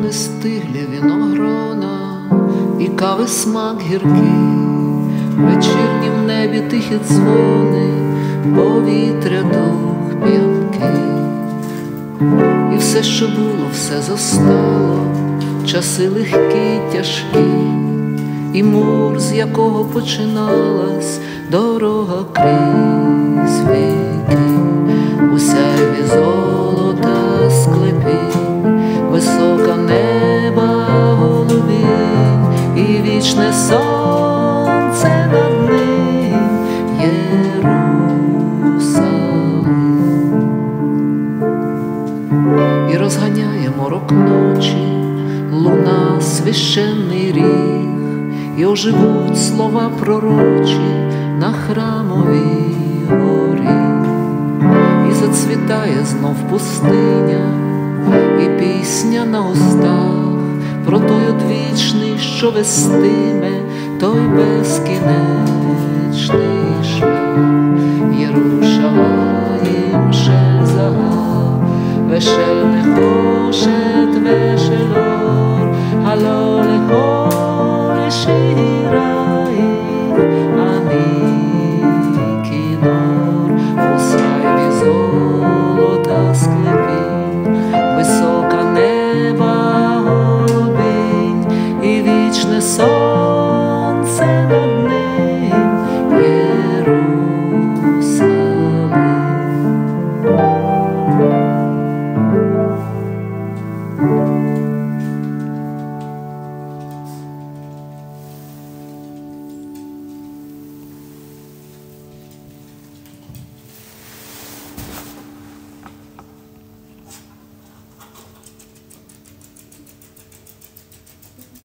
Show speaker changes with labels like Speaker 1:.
Speaker 1: не стиглі виногрона, і кави смак гіркий, вечірні в небі тихі дзвони, повітря дух п'янкий. І все, що було, все зостало, часи легкі й тяжкі, і мур, з якого починалась дорога крізь віки. У сяйві золота склепінь, висока неба голубінь, і вічне сонце над ним Єрусалим. І розганяє морок ночі луна священний ріг, і оживуть слова пророчі на храмовій горі. І зацвітає знов пустиня, і пісня на устах про той одвічний, що вестиме той безкінечний шлях. Єрушалаїм шель загав, ושל נחושת ושל אור, הלא לכל שיר